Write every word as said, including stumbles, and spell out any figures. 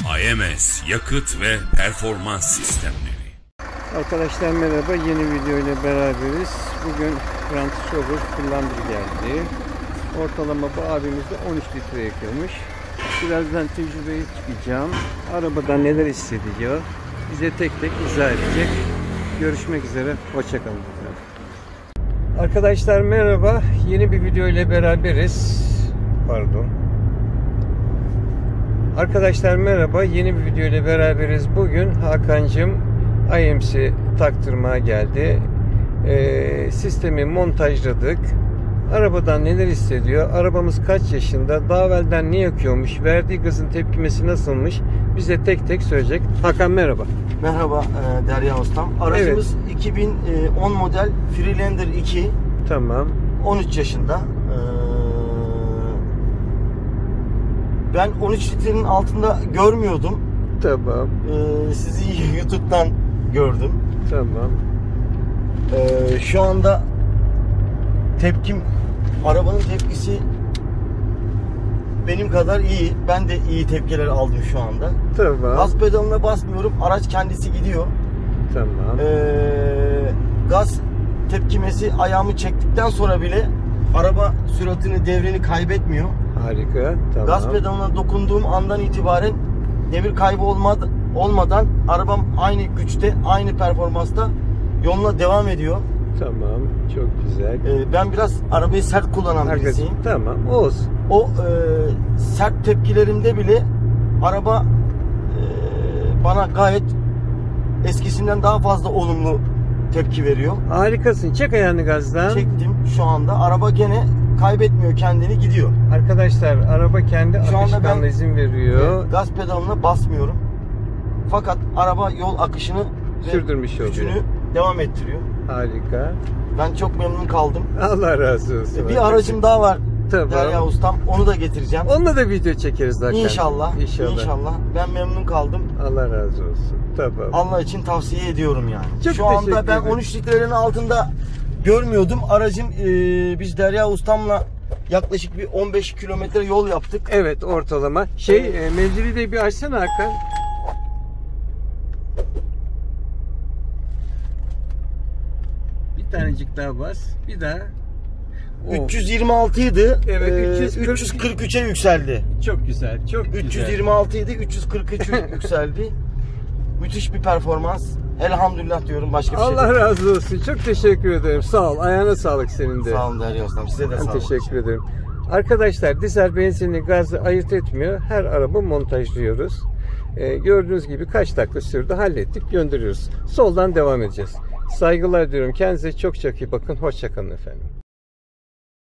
A M S Yakıt ve Performans Sistemleri. Arkadaşlar merhaba, yeni video ile beraberiz. Bugün Range Rover Flander geldi. Ortalama bu abimizde on üç litre yakıyormuş. Birazdan tecrübeyi çıkacağım. Arabada neler hissediyor bize tek tek izah edecek. Görüşmek üzere, hoşçakalın. Arkadaşlar merhaba, yeni bir video ile beraberiz. Pardon. Arkadaşlar merhaba, yeni bir video ile beraberiz. Bugün Hakan'cığım I M C taktırmaya geldi. Ee, sistemi montajladık. Arabadan neler hissediyor? Arabamız kaç yaşında? Daha evvelden ne yakıyormuş? Verdiği gazın tepkimesi nasılmış? Bize tek tek söyleyecek. Hakan merhaba. Merhaba e, Derya Ustam. Aracımız evet. iki bin on model Freelander iki. Tamam. on üç yaşında. Ee, ben on üç litrenin altında görmüyordum. Tamam. Ee, sizi YouTube'dan gördüm. Tamam. Ee, şu anda tepkim, arabanın tepkisi benim kadar iyi. Ben de iyi tepkiler aldım şu anda. Tamam. Gaz pedalına basmıyorum. Araç kendisi gidiyor. Tamam. Ee, gaz tepkimesi ayağımı çektikten sonra bile araba süratini, devrini kaybetmiyor. Harika. Tamam. Gaz pedalına dokunduğum andan itibaren devir kaybı olmadı, olmadan arabam aynı güçte, aynı performansta yoluna devam ediyor. Tamam. Çok güzel. Ee, ben biraz arabayı sert kullanan Arkadaşım, birisiyim. tamam. Olsun. O e, sert tepkilerimde bile araba e, bana gayet eskisinden daha fazla olumlu tepki veriyor. Harikasın. Çek ayağını gazdan. Çektim şu anda. Araba gene kaybetmiyor, kendini gidiyor. Arkadaşlar araba kendi akışkanlığına izin veriyor. E, gaz pedalına basmıyorum. Fakat araba yol akışını sürdürmüş oluyor. Gücünü devam ettiriyor. Harika. Ben çok memnun kaldım. Allah razı olsun. Bir aracım daha var. Tamam. Derya Ustam. Onu da getireceğim. Onunla da video çekeriz zaten. İnşallah. İnşallah. İnşallah. Ben memnun kaldım. Allah razı olsun. Tamam. Allah için tavsiye ediyorum yani. Çok Şu anda ben on üç litrenin altında görmüyordum. Aracım e, biz Derya Ustam'la yaklaşık bir on beş kilometre yol yaptık. Evet, ortalama. Şey, evet. e, mevzili de bir açsana Hakan. Bir tanecik daha bas. Bir daha. Oh. üç yüz yirmi altı idi. Evet, ee, üç yüz kırk üçe yükseldi. Çok güzel, çok güzel. üç yüz yirmi altı idi, üç yüz kırk üçe yükseldi. Müthiş bir performans. Elhamdülillah diyorum, başka bir Allah şey değil. Allah razı olsun. Çok teşekkür ederim. Sağ ol. Ayağına sağlık senin de. Sağ olun Derya Ustam. Size de ben sağ olun. teşekkür ederim. Arkadaşlar, dizel benzinli gazı ayırt etmiyor. Her araba montajlıyoruz. Ee, gördüğünüz gibi kaç dakika sürdü, hallettik, gönderiyoruz. Soldan devam edeceğiz. Saygılar diyorum. Kendinize çok çok iyi bakın. Hoşça kalın efendim.